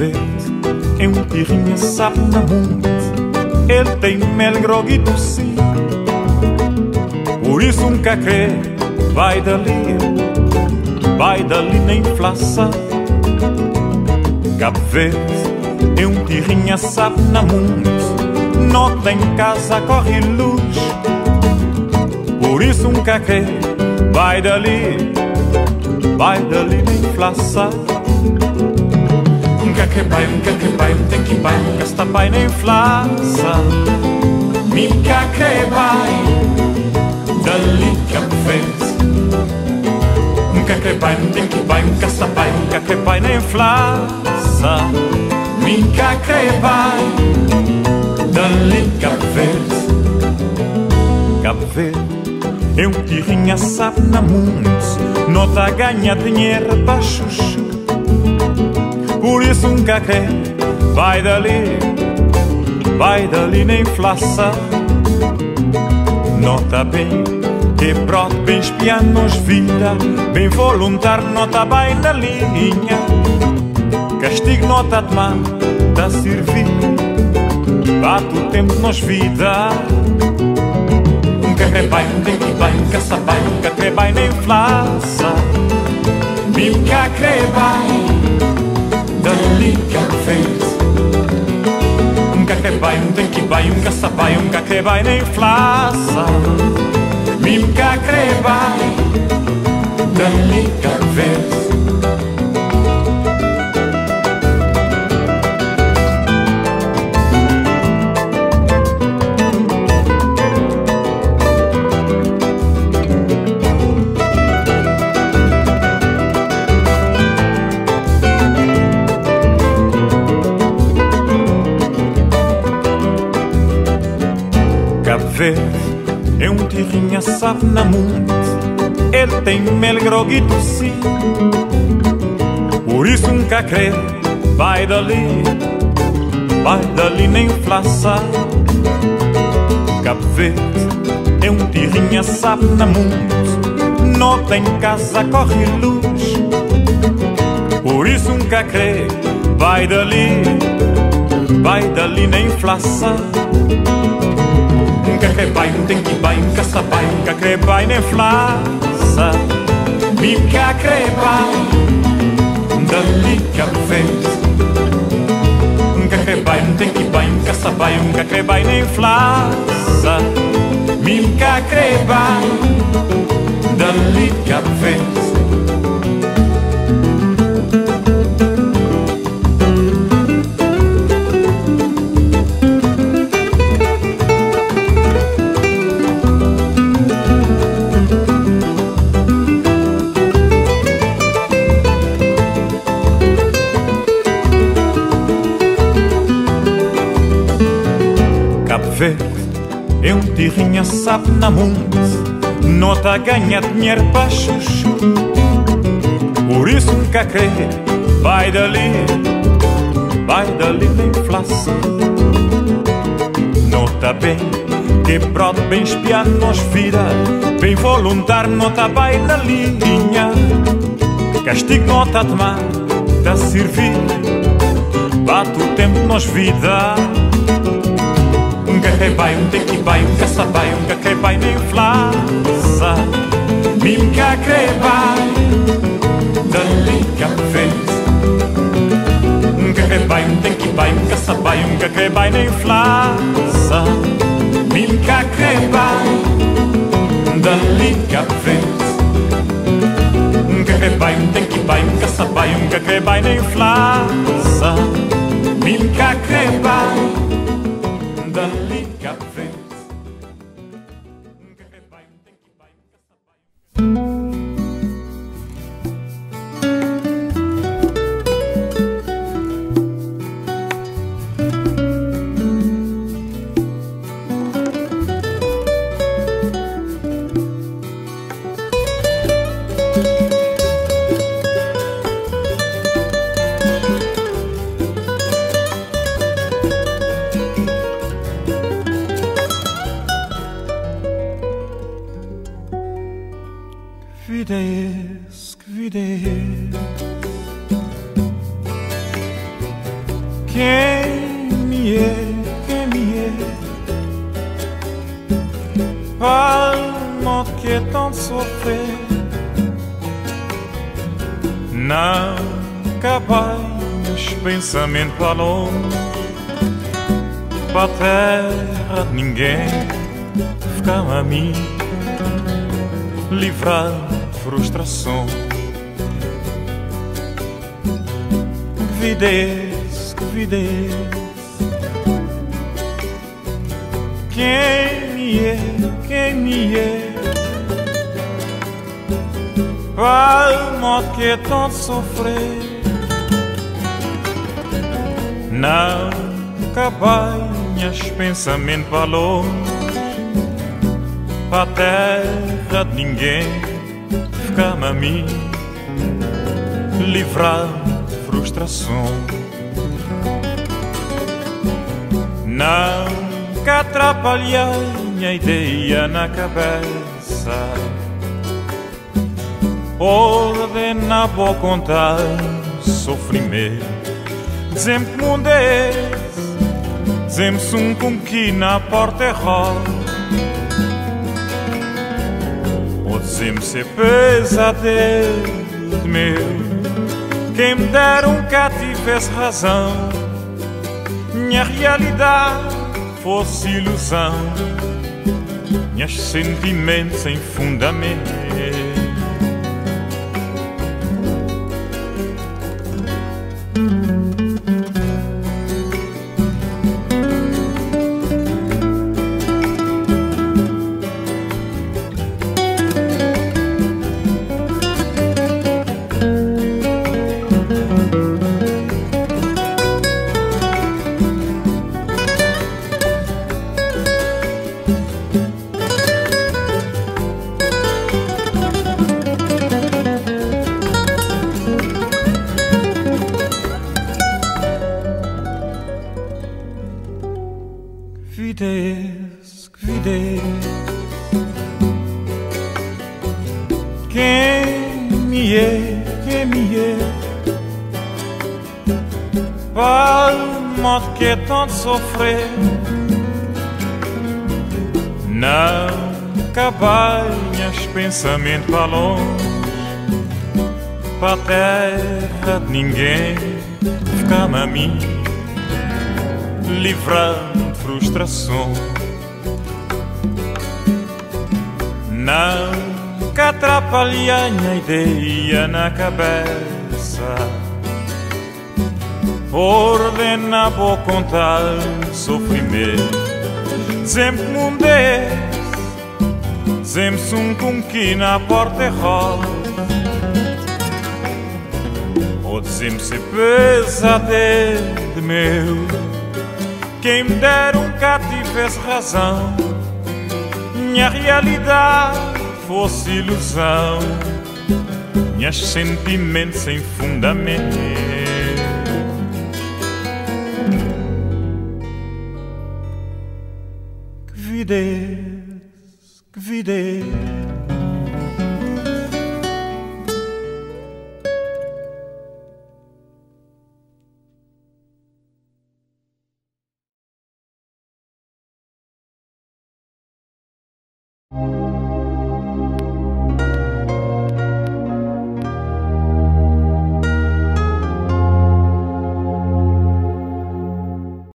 Verde é um pirrinha, sabe na monte. Ele tem mel, grog e doce. Por isso um cacré vai dali na inflação. Cabo Verde é um pirrinha, sabe na monte. Não tem casa, corre luz. Por isso um cacré vai dali na inflação. Um cacré vai, tem que vai, gasta vai na inflação. Mi cacré vai dali Cabo Verde. Um cacré vai, tem que vai, gasta vai, um cacré vai na inflação. Mi cacré vai dali Cabo Verde. Cabo Verde é um pirrinha, sabe na monte. Não tá a ganhar dinheiro para chuchu. Por isso um cacré vai dali na inflação. Não tá bem, que brote bem espiando nos vida. Bem voluntário, não tá bem na linha. Castigo não tá de mal, tá servir. Bate o tempo nos vida. Um cacré vai, tem que vai, um caça vai, um cacré vai na inflação. Um cacré vai dali Cabo Verde. Um cacré vai, tem que vai, um caça vai, um cacré vai na inflação. Um cacré vai dali Cabo Verde. Cabo Verde é um tirrinha, sabe na monte. Ele tem mel, grog e doce. Por isso um cacré vai dali na inflação. Cabo Verde é um tirrinha, sabe na monte. Não tem casa, corre luz. Por isso um cacré vai dali na inflação. Um cacré vai, tem que vai, um caça vai, um cacré vai na inflação. Mi cacré vai dali Cabo Verde. Um cacré vai, tem que vai, um caça vai, um cacré vai na inflação. Mi cacré vai dali Cabo Verde. É um tirrinha, sabe na monte. Não tá a ganhar dinheiro para chuchu. Por isso um cacré vai dali na inflação. Não tá bem, que brote bem espiado nos vira. Bem voluntário, não tá bem na linha. Castigo não tá de mal, tá a servir. Bate o tempo nos vida. Um cacré vai, tem que vai, um caça vai, um cacré vai na inflação. Um cacré vai dali Cabo Verde. Um cacré vai, tem que vai, um caça vai, um cacré vai na inflação. Um cacré vai dali Cabo Verde. Um cacré vai, tem que vai, um caça vai, um cacré vai na inflação. Um cacré vai dali Cabo Verde. Um cacré vai, tem que vai, um caça vai. Quem me é Alma que é tão sofrer. Não acabei os pensamentos para longe, para a terra de ninguém. Ficar a mim livrar de frustração. Que vida é esse, que vida é esse? Quem me é Alma que é tão sofrer. Não acabei os pensamentos para longe, para a terra de ninguém. Ficar-me a mim livrar de frustração. Não que atrapalhei minha ideia na cabeça. Ordena boa contar sofrimento. Dizem-me que mundo é esse, dizem-me um com que na porta errada. Ou dizem-me ser pesadelo meu. Quem me dera cá tivesse razão, minha realidade fosse ilusão, meus sentimentos sem fundamento. Que vida é esse? Quem me é Alma que é tão sofrer. Não acabei meus pensamentos para longe, para a terra de ninguém. Ficar-me a mim livrando de frustração. Não que atrapalhei a ideia na cabeça. Ordena vou contar sofrimento. Sempre mundo é esse, sempre um com que na porta errada. Ou dizem-me ser pesadelo meu. Quem me dera cá tivesse razão, minha realidade fosse ilusão, meus sentimentos sem fundamento. Que vida é esse? Que vida é esse?